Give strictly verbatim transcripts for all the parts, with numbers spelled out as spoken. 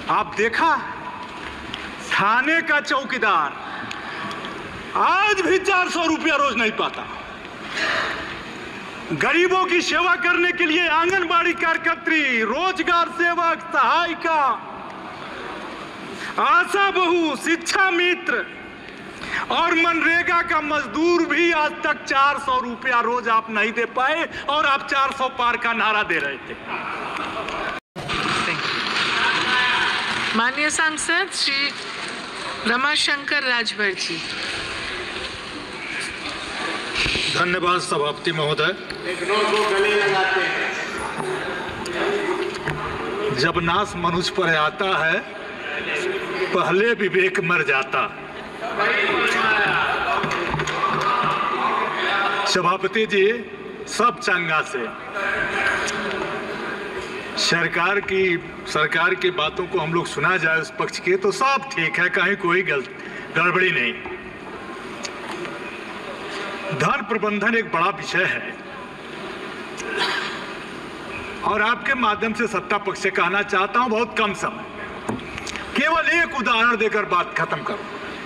आप देखा, थाने का चौकीदार आज भी चार सौ रुपया रोज नहीं पाता। गरीबों की सेवा करने के लिए आंगनबाड़ी कार्यकर्त्री, रोजगार सेवक, सहायिका, आशा बहू, शिक्षा मित्र और मनरेगा का मजदूर भी आज तक चार सौ रुपया रोज आप नहीं दे पाए और आप चार सौ पार का नारा दे रहे थे। माननीय सांसद श्री रमाशंकर राजभर जी। धन्यवाद सभापति महोदय। जब नाश मनुष्य पर आता है, पहले विवेक मर जाता। सभापति जी, सब चंगा से सरकार की सरकार की बातों को हम लोग सुना जाए उस पक्ष के, तो सब ठीक है, कहीं कोई गलत गड़बड़ी नहीं। धन प्रबंधन एक बड़ा विषय है और आपके माध्यम से सत्ता पक्ष से कहना चाहता हूं, बहुत कम समय, केवल एक उदाहरण देकर बात खत्म करूं।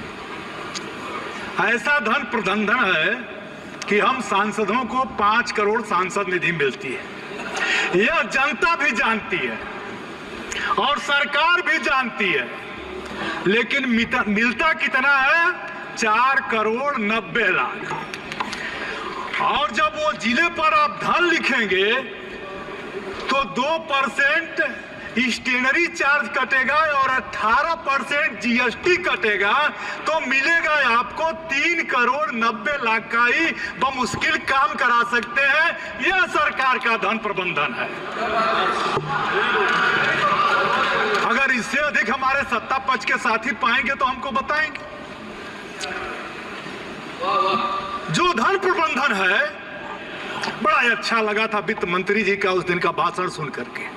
ऐसा धन प्रबंधन है कि हम सांसदों को पांच करोड़ सांसद निधि मिलती है, यह जनता भी जानती है और सरकार भी जानती है, लेकिन मिलता कितना है? चार करोड़ नब्बे लाख। और जब वो जिले पर आप धन लिखेंगे तो दो परसेंट स्टेशनरी चार्ज कटेगा और अठारह परसेंट जीएसटी कटेगा, तो मिलेगा आपको तीन करोड़ नब्बे लाख का ही बमुश्किल काम करा सकते हैं। यह सरकार का धन प्रबंधन है। अगर इससे अधिक हमारे सत्ता पक्ष के साथी पाएंगे तो हमको बताएंगे। जो धन प्रबंधन है, बड़ा अच्छा लगा था वित्त मंत्री जी का उस दिन का भाषण सुन करके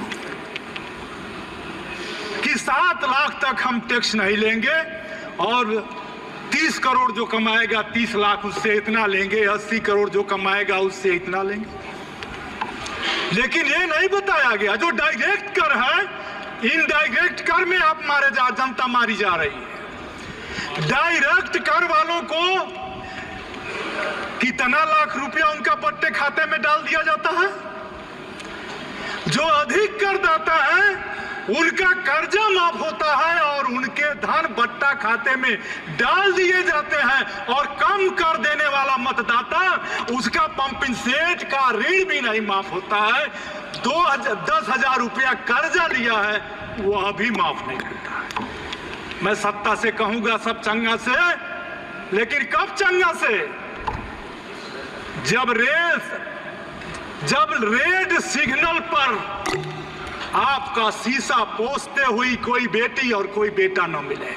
कि सात लाख तक हम टैक्स नहीं लेंगे और तीस करोड़ जो कमाएगा तीस लाख उससे इतना लेंगे, अस्सी करोड़ जो कमाएगा उससे इतना लेंगे। लेकिन ये नहीं बताया गया जो डायरेक्ट कर है, इनडायरेक्ट कर में आप मारे जा जनता मारी जा रही है। डायरेक्ट कर वालों को कितना लाख रुपया उनका पट्टे खाते में डाल दिया जाता है। जो अधिक करदाता है उनका कर्जा माफ होता है और उनके धन बट्टा खाते में डाल दिए जाते हैं, और कम कर देने वाला मतदाता उसका पंपिंग सेट का ऋण भी नहीं माफ होता है। दो हजार दस हजार रुपया कर्जा लिया है वह भी माफ नहीं होता है। मैं सत्ता से कहूंगा सब चंगा से, लेकिन कब चंगा से? जब रेस जब रेड सिग्नल पर आपका शीशा पोंछते हुई कोई बेटी और कोई बेटा न मिले।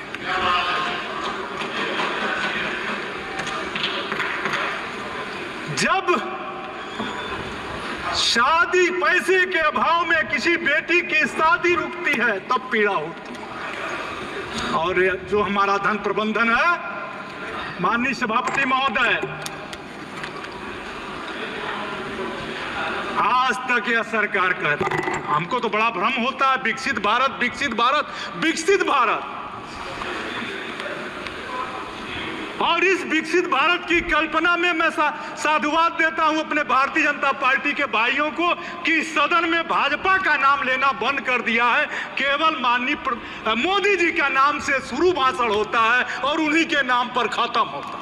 जब शादी पैसे के अभाव में किसी बेटी की शादी रुकती है तब पीड़ा होती है। और जो हमारा धन प्रबंधन है, माननीय सभापति महोदय, आज तक यह सरकार कहती है, हमको तो बड़ा भ्रम होता है विकसित भारत विकसित भारत विकसित भारत, और इस विकसित भारत की कल्पना में मैं सा, साधुवाद देता हूं अपने भारतीय जनता पार्टी के भाइयों को कि सदन में भाजपा का नाम लेना बंद कर दिया है। केवल माननीय मोदी जी का नाम से शुरू भाषण होता है और उन्हीं के नाम पर खत्म होता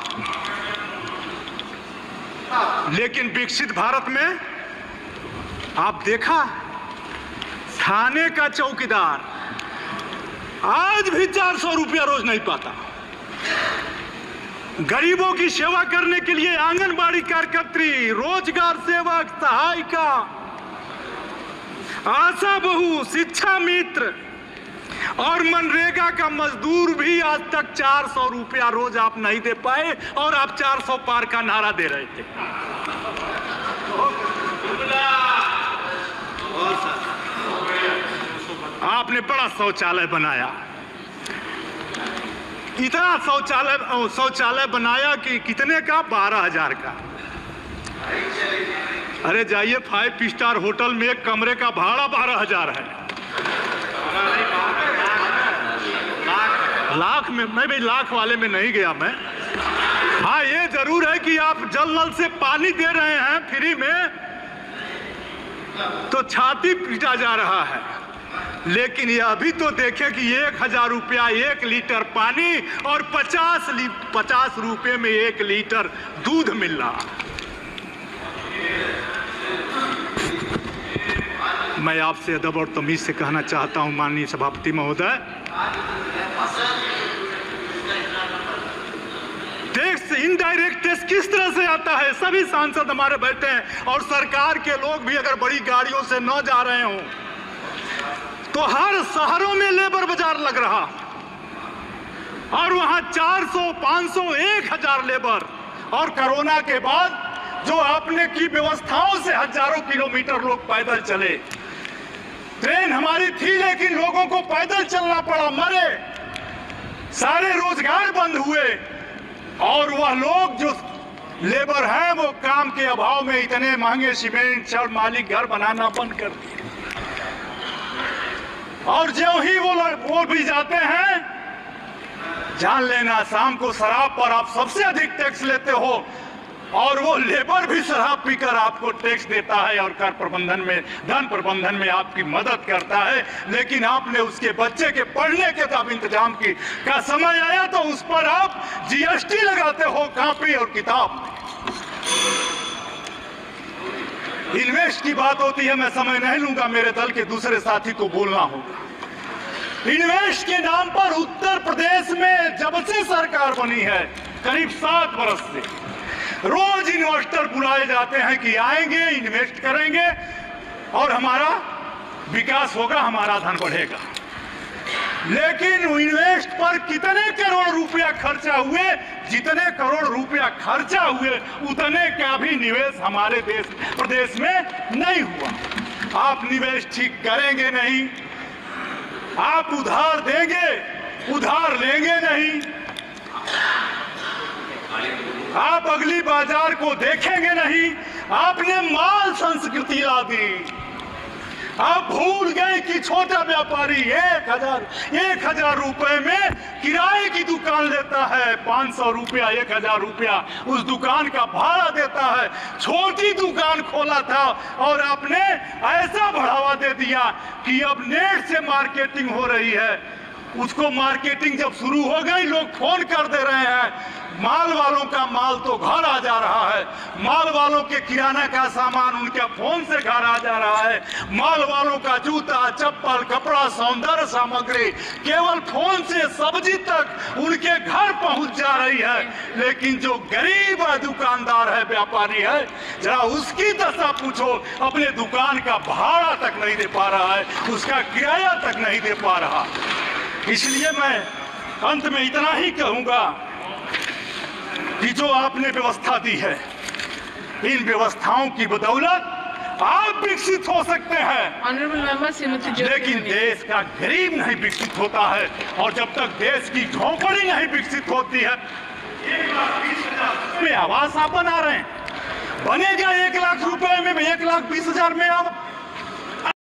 है। लेकिन विकसित भारत में आप देखा, थाने का चौकीदार आज भी चार सौ रुपया रोज नहीं पाता। गरीबों की सेवा करने के लिए आंगनबाड़ी कार्यकर्त्री, रोजगार सेवक, सहायिका, आशा बहू, शिक्षा मित्र और मनरेगा का मजदूर भी आज तक चार सौ रुपया रोज आप नहीं दे पाए और आप चार सौ पार का नारा दे रहे थे। आपने बड़ा शौचालय बनाया, इतना शौचालय शौचालय बनाया कि कितने का? बारह हजार का। अरे जाइए, फाइव स्टार होटल में एक कमरे का भाड़ा बारह हजार है। लाख में मैं भी लाख वाले में नहीं गया मैं। हाँ, ये जरूर है कि आप जल नल से पानी दे रहे हैं फ्री में, तो छाती पीटा जा रहा है। लेकिन यह भी तो देखें कि एक हजार रुपया एक लीटर पानी और पचास ली पचास रुपये में एक लीटर दूध मिल रहा। मैं आपसे अदब और तमीज से कहना चाहता हूं माननीय सभापति महोदय, टैक्स इनडायरेक्ट टैक्स किस तरह से आता है? सभी सांसद हमारे बैठे हैं और सरकार के लोग भी अगर बड़ी गाड़ियों से न जा रहे हों तो हर शहरों में लेबर बाजार लग रहा और वहां चार सौ, पाँच सौ, एक हजार लेबर। और कोरोना के बाद जो आपने की व्यवस्थाओं से हजारों किलोमीटर लोग पैदल चले। ट्रेन हमारी थी लेकिन लोगों को पैदल चलना पड़ा, मरे, सारे रोजगार बंद हुए। और वह लोग जो लेबर हैं वो काम के अभाव में इतने महंगे सीमेंट छड़ मालिक घर बनाना बंद कर दिए। और जो ही वो वो भी जाते हैं, जान लेना शाम को शराब पर आप सबसे अधिक टैक्स लेते हो और वो लेबर भी शराब पीकर आपको टैक्स देता है और कर प्रबंधन में, धन प्रबंधन में आपकी मदद करता है। लेकिन आपने उसके बच्चे के पढ़ने के तब इंतजाम की का समय आया तो उस पर आप जीएसटी लगाते हो कॉपी और किताब। इन्वेस्ट की बात होती है, मैं समय नहीं लूंगा, मेरे दल के दूसरे साथी को बोलना होगा। इन्वेस्ट के नाम पर उत्तर प्रदेश में जब से सरकार बनी है करीब सात वर्ष से रोज इन्वेस्टर बुलाए जाते हैं कि आएंगे, इन्वेस्ट करेंगे और हमारा विकास होगा, हमारा धन बढ़ेगा। लेकिन इन्वेस्ट पर कितने करोड़ रुपया खर्चा हुए? जितने करोड़ रुपया खर्चा हुए उतने का भी निवेश हमारे देश प्रदेश में नहीं हुआ। आप निवेश ठीक करेंगे नहीं, आप उधार देंगे, उधार लेंगे नहीं, आप अगली बाजार को देखेंगे नहीं। आपने माल संस्कृति ला दी। आप भूल गए कि छोटा व्यापारी एक हजार एक हजार रुपए में किराए की दुकान लेता है, पाँच सौ रुपया, एक हजार रुपया उस दुकान का भाड़ा देता है। छोटी दुकान खोला था और आपने ऐसा बढ़ावा दे दिया कि अब नेट से मार्केटिंग हो रही है। उसको मार्केटिंग जब शुरू हो गई, लोग फोन कर दे रहे हैं, माल वालों का माल तो घर आ जा रहा है, माल वालों के किराना का सामान उनके फोन से घर आ जा रहा है, माल वालों का जूता, चप्पल, कपड़ा, सौंदर्य सामग्री केवल फोन से सब्जी तक उनके घर पहुंच जा रही है। लेकिन जो गरीब दुकानदार है, व्यापारी है, जरा उसकी दशा पूछो, अपने दुकान का भाड़ा तक नहीं दे पा रहा है, उसका किराया तक नहीं दे पा रहा। इसलिए मैं अंत में इतना ही कहूंगा कि जो आपने व्यवस्था दी है, इन व्यवस्थाओं की बदौलत आप विकसित हो सकते हैं, लेकिन देश का गरीब नहीं विकसित होता है। और जब तक देश की झोंपड़ी नहीं विकसित होती है, एक लाख बीस हजार में आवास आप बना रहे हैं, बनेगा एक लाख रुपए में, एक लाख बीस हजार में आप